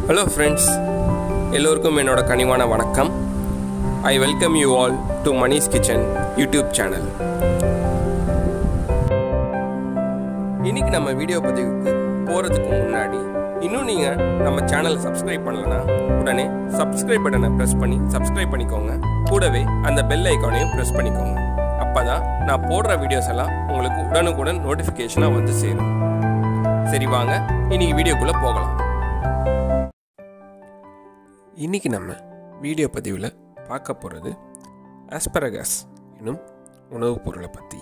Hello friends, எல்லோருக்கும் என்னோட கனிவான வணக்கம். I welcome you all to Money's Kitchen YouTube channel. இன்னைக்கு நம்ம வீடியோ பதிவுக்கு போகிறதுக்கு முன்னாடி இன்னும் நீங்கள் நம்ம சேனலை சப்ஸ்கிரைப் பண்ணலன்னா உடனே சப்ஸ்கிரைப் பட்டனை ப்ரெஸ் பண்ணி சப்ஸ்கிரைப் பண்ணிக்கோங்க. கூடவே அந்த பெல் ஐக்கானையும் ப்ரெஸ் பண்ணிக்கோங்க. அப்போ தான் நான் போடுற வீடியோஸ் எல்லாம் உங்களுக்கு உடனுக்குடன் நோட்டிஃபிகேஷனாக வந்து சேரும். சரி வாங்க இன்னைக்கு வீடியோக்குள்ளே போகலாம். இன்றைக்கி நம்ம வீடியோ பதிவில் பார்க்க போகிறது ஆஸ்பரகஸ் என்னும் உணவுப் பொருளை பற்றி.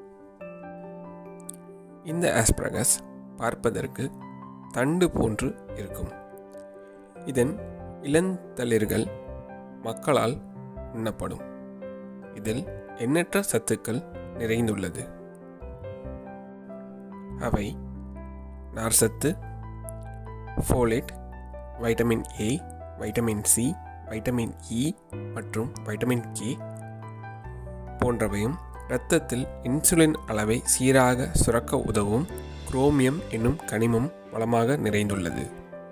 இந்த ஆஸ்பரகஸ் பார்ப்பதற்கு தண்டு போன்று இருக்கும். இதன் இளந்தளிர்கள் மக்களால் உண்ணப்படும். இதில் எண்ணற்ற சத்துக்கள் நிறைந்துள்ளது. அவை நார்சத்து, folate, vitamin A, vitamin C, vitamin E மற்றும் வைட்டமின் கே போன்றவையும் இரத்தத்தில் இன்சுலின் அளவை சீராக சுரக்க உதவும் குரோமியம் என்னும் கனிமம் வளமாக நிறைந்துள்ளது.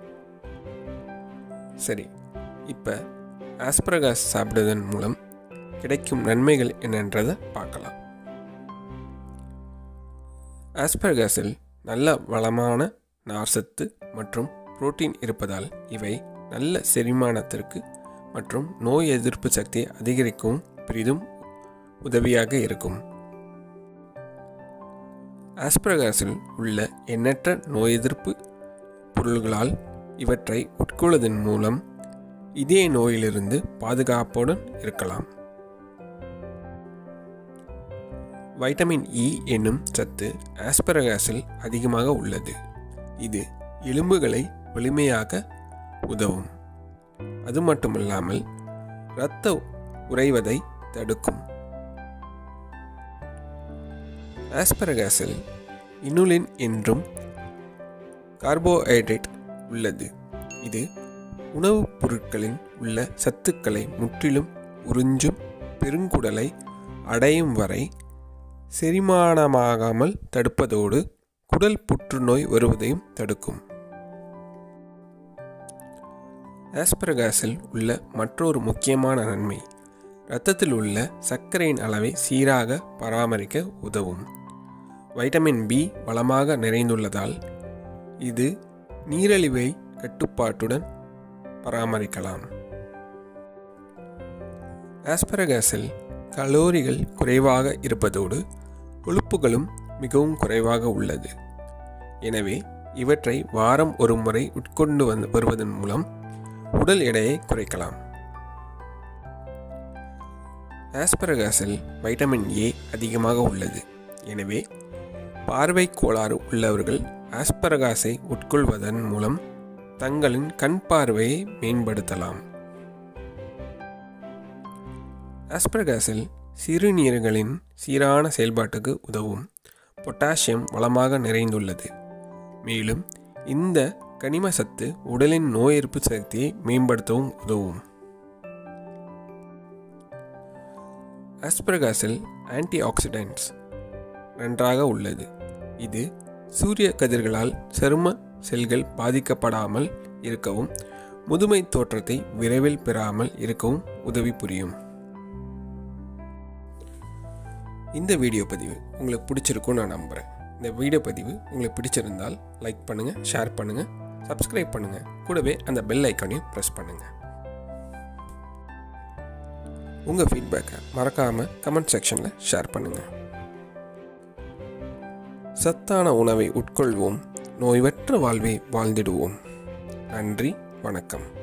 சரி, இப்போ ஆஸ்பரகஸ் சாப்பிடுவதன் மூலம் கிடைக்கும் நன்மைகள் என்னன்றதை பார்க்கலாம். ஆஸ்பரகஸில் நல்ல வளமான நார்சத்து மற்றும் புரோட்டீன் இருப்பதால் இவை நல்ல செரிமானத்திற்கு மற்றும் நோய் எதிர்ப்பு சக்தியை அதிகரிக்கவும் பெரிதும் உதவியாக இருக்கும். ஆஸ்பரகஸில் உள்ள எண்ணற்ற நோய் எதிர்ப்பு பொருள்களால் இவற்றை உட்கொள்வதன் மூலம் இதய நோயிலிருந்து பாதுகாப்புடன் இருக்கலாம். வைட்டமின் இ என்னும் சத்து ஆஸ்பரகஸில் அதிகமாக உள்ளது. இது எலும்புகளை வலிமையாக உதவும். அது மட்டுமல்லாமல் இரத்த உறைவதை தடுக்கும். ஆஸ்பரகஸில் இனுலின் என்றும் கார்போஹைட்ரேட் உள்ளது. இது உணவுப் பொருட்களில் உள்ள சத்துக்களை முற்றிலும் உறிஞ்சும் பெருங்குடலை அடையும் வரை செரிமானமாகாமல் தடுப்பதோடு குடல் புற்றுநோய் வருவதையும் தடுக்கும். ஆஸ்பரகஸில் உள்ள மற்றொரு முக்கியமான நன்மை இரத்தத்தில் உள்ள சர்க்கரையின் அளவை சீராக பராமரிக்க உதவும். வைட்டமின் பி வளமாக நிறைந்துள்ளதால் இது நீரிழிவை கட்டுப்பாட்டுடன் பராமரிக்கலாம். ஆஸ்பரகஸில் கலோரிகள் குறைவாக இருப்பதோடு கொழுப்புகளும் மிகவும் குறைவாக உள்ளது. எனவே இவற்றை வாரம் ஒரு முறை உட்கொண்டு வருவதன் மூலம் உடல் எடையை குறைக்கலாம். ஆஸ்பரகஸில் வைட்டமின் ஏ அதிகமாக உள்ளது. எனவே பார்வை கோளாறு உள்ளவர்கள் ஆஸ்பரகஸை உட்கொள்வதன் மூலம் தங்களின் கண் பார்வையை மேம்படுத்தலாம். ஆஸ்பரகஸில் சிறுநீரகங்களின் சீரான செயல்பாட்டுக்கு உதவும் பொட்டாசியம் வளமாக நிறைந்துள்ளது. மேலும் இந்த கனிம சத்து உடலின் நோய் எதிர்ப்பு சக்தியை மேம்படுத்தவும் உதவும். ஆஸ்பரகஸில் ஆன்டி ஆக்சிடென்ட்ஸ் நன்றாக உள்ளது. இது சூரிய கதிர்களால் சரும செல்கள் பாதிக்கப்படாமல் இருக்கவும் முதுமை தோற்றத்தை விரைவில் பெறாமல் இருக்கவும் உதவி புரியும். இந்த வீடியோ பதிவு உங்களுக்கு பிடிச்சிருக்கும்னு நான் நம்புகிறேன். இந்த வீடியோ பதிவு உங்களுக்கு பிடிச்சிருந்தால் லைக் பண்ணுங்கள், ஷேர் பண்ணுங்கள், சப்ஸ்கிரைப் பண்ணுங்கள். கூடவே அந்த பெல் ஐக்கானையும் ப்ரெஸ் பண்ணுங்கள். உங்கள் ஃபீட்பேக்கை மறக்காமல் கமெண்ட் செக்ஷனில் ஷேர் பண்ணுங்கள். சத்தான உணவை உட்கொள்வோம், நோய்வற்ற வாழ்வை வாழ்ந்திடுவோம். நன்றி, வணக்கம்.